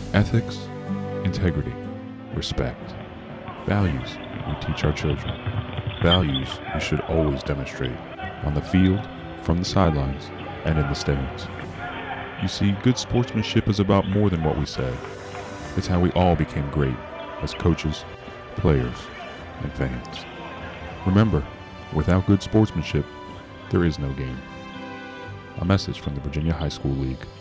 Ethics, integrity, respect. Values we teach our children. Values we should always demonstrate on the field, from the sidelines, and in the stands. You see, good sportsmanship is about more than what we say. It's how we all became great as coaches, players, and fans. Remember, without good sportsmanship, there is no game. A message from the Virginia High School League.